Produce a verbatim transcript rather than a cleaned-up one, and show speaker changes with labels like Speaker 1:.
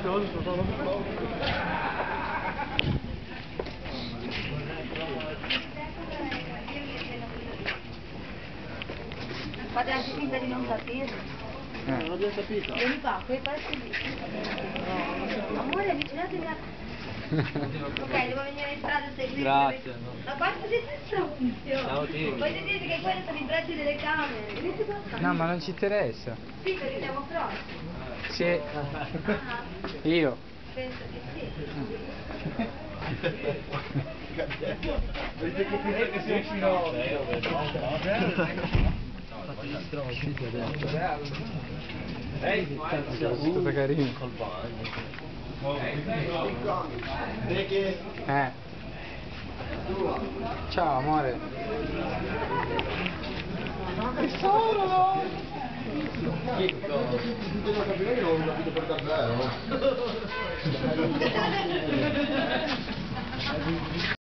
Speaker 1: Fate anche finta di non capire.
Speaker 2: Eh. Non abbiamo capito.
Speaker 1: Vieni qua, quei pezzi lì. Amore, avvicinatevi a... Ok, devo venire in strada a seguire.
Speaker 3: Grazie.
Speaker 1: Ma quanto siete stronzi?
Speaker 3: Ciao, Tini.
Speaker 1: Voglio dire che quelli sono i prezzi delle camere. Venite qua.
Speaker 2: No, ma non ci interessa.
Speaker 1: Sì, perché siamo pronti.
Speaker 2: Sì.
Speaker 1: Ah,
Speaker 2: Io.
Speaker 1: penso che sì.
Speaker 2: Vedete che finire che sei fino. Ehi, è stato carino. Eh. Ciao amore. Tesoro! Chi? Non ho capito per davvero.